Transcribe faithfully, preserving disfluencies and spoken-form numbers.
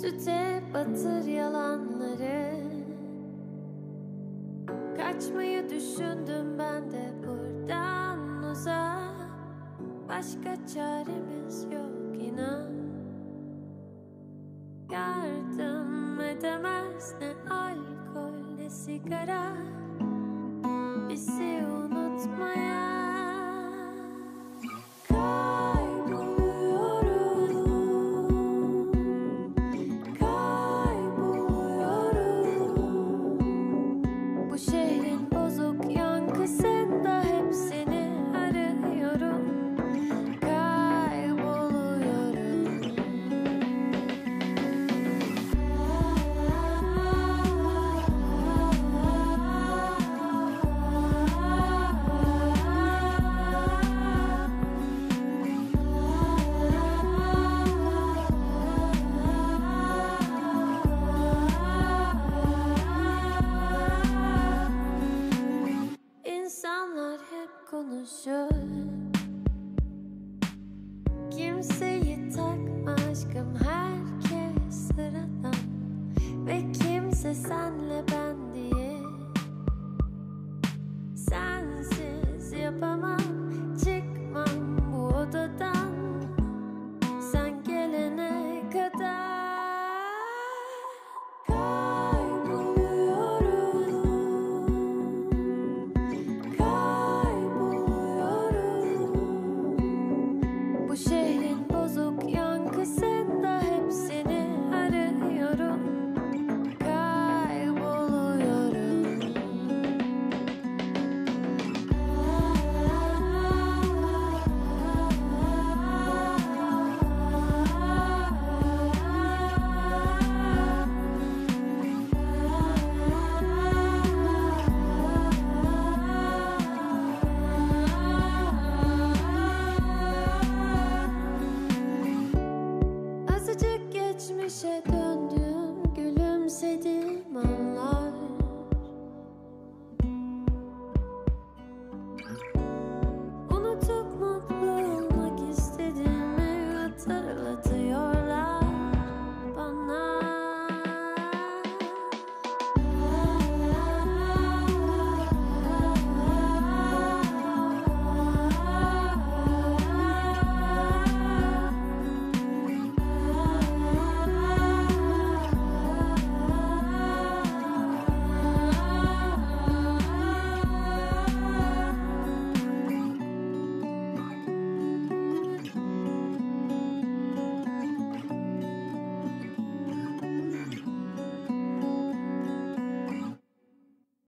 Süte batır yalanları. Kaçmayı düşündüm ben de buradan uzak. Başka çaremiz yok inan. Yardım edemez ne alkol ne sigara bizi unutmaya. Yankısında hep seni arıyorum. Kayboluyorum. İnsanlar hep konuşur. Kimseyi takma aşkım, herkes sıradan. Ve kimse senle ben diye. Sensiz yapamam.